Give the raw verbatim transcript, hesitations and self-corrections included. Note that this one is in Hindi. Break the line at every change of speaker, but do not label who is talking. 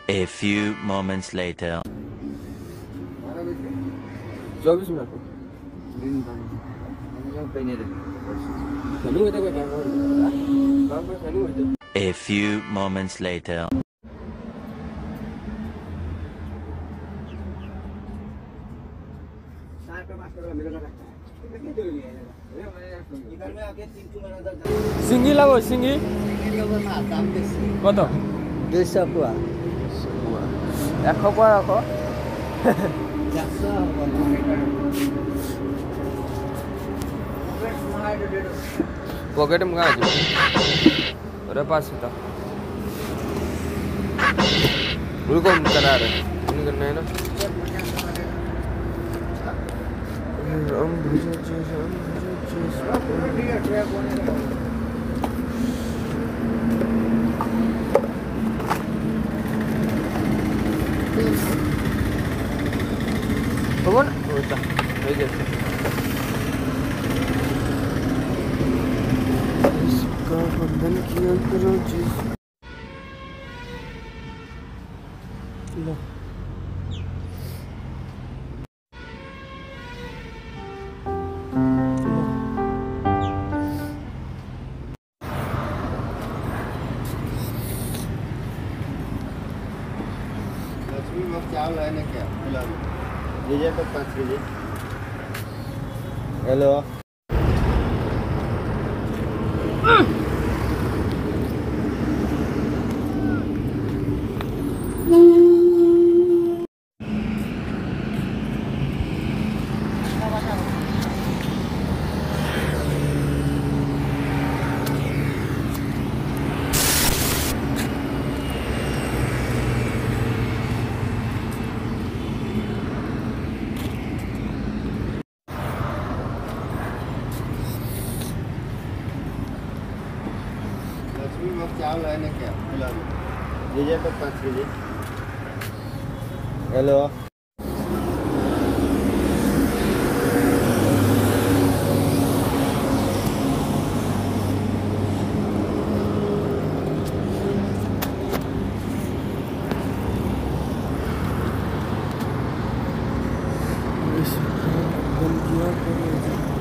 A few moments later.
चौबीस minute
A few moments later.
सिंगी लगो सिंगी কত
দুইশো পোয়া
এশ পোৱা ৰাখো पॉकेट में कहाँ है अरे पास था रुको करा रहे नहीं करना है ना राम भुजा जी राम भुजा जी कौन होता है जैसे इसका बंधन किया करो जी लो
चावल है ना क्या लीजिए तो पाँच लीजिए हेलो चावल है ना क्या लीजिए तो पाँच लीजिए हेलो
बंद किया करो